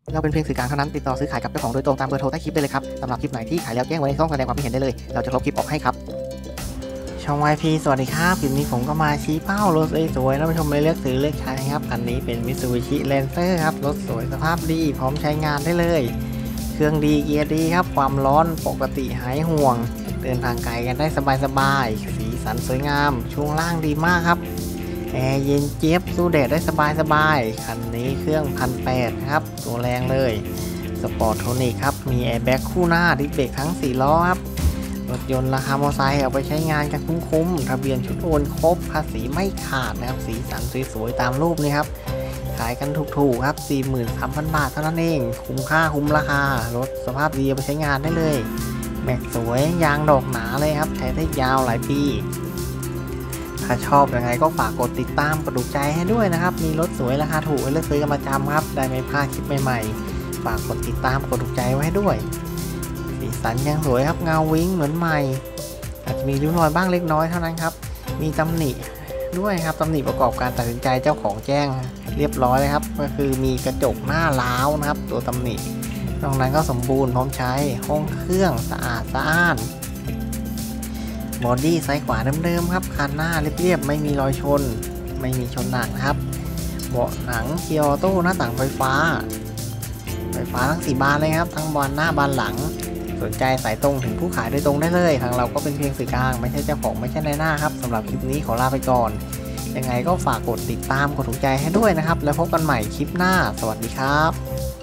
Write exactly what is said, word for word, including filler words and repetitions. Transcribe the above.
เราเป็นเพียงสื่อกลางเท่านั้นติดต่อซื้อขายกับเจ้าของโดยตรงตามเบอร์โทรใต้คลิปได้เลยครับสำหรับคลิปไหนที่ขายแล้วแจ้งไว้ในช่องแสดงความคิดเห็นได้เลยเราจะลบคลิปออกให้ครับช่อง วาย พี สวัสดีครับคลิปนี้ผมก็มาชี้เป้ารถสวยๆแล้วไปชมเลยเลือกซื้อเลือกใช้ครับคันนี้เป็น Mitsubishi Lancer ครับรถสวยสภาพดีพร้อมใช้งานได้เลยเครื่องดีเกียร์ดีครับความร้อนปกติหายห่วงเดินทางไกลกันได้สบายๆสีสันสวยงามช่วงล่างดีมากครับแอร์เย็นเจี๊ยบสู้แดดได้สบายๆคันนี้เครื่องพันแปดครับตัวแรงเลยสปอร์ตโทนิกครับมีแอร์แบ็กคู่หน้าดิสเบรกทั้งสี่ล้อครับรถยนต์ราคามอเตอร์ไซค์เอาไปใช้งานกันคุ้มๆทะเบียนชุดโอนครบภาษีไม่ขาดนะครับสีสันสวยๆตามรูปนี้ครับขายกันถูกๆครับ สี่หมื่นสามพัน บาทเท่านั้นเองคุ้มค่าคุ้มราคารถสภาพดีเอาไปใช้งานได้เลยแม็กสวยยางดอกหนาเลยครับใช้ได้ยาวหลายปีถ้าชอบยังไงก็ฝากกดติดตามกดถูกใจให้ด้วยนะครับมีรถสวยราคาถูกให้เลือกซื้อกันประจำครับได้ไม่พลาดคลิปใหม่ๆฝากกดติดตามกดถูกใจไว้ให้ด้วยสีสันยังสวยครับเงาวิ้งเหมือนใหม่อาจจะมีริ้วรอยบ้างเล็กน้อยเท่านั้นครับมีตำหนิด้วยครับตำหนิประกอบการตัดสินใจเจ้าของแจ้งเรียบร้อยเลยครับก็คือมีกระจกหน้าล้าวนะครับตัวตำหนินอกนั้นก็สมบูรณ์พร้อมใช้ห้องเครื่องสะอาดสะอ้านบอดี้ซ้ายขวาเดิมๆครับคันหน้าเรียบๆไม่มีรอยชนไม่มีชนหนักนะครับเบาะหนังเกียร์ออโต้หน้าต่างไฟฟ้าไฟฟ้าทั้งสี่บานเลยครับทั้งบานหน้าบานหลังสนใจสายตรงถึงผู้ขายโดยตรงได้เลยทางเราก็เป็นเพียงสื่อกลางไม่ใช่เจ้าของไม่ใช่นายหน้าครับสำหรับคลิปนี้ขอลาไปก่อนยังไงก็ฝากกดติดตามกดถูกใจให้ด้วยนะครับแล้วพบกันใหม่คลิปหน้าสวัสดีครับ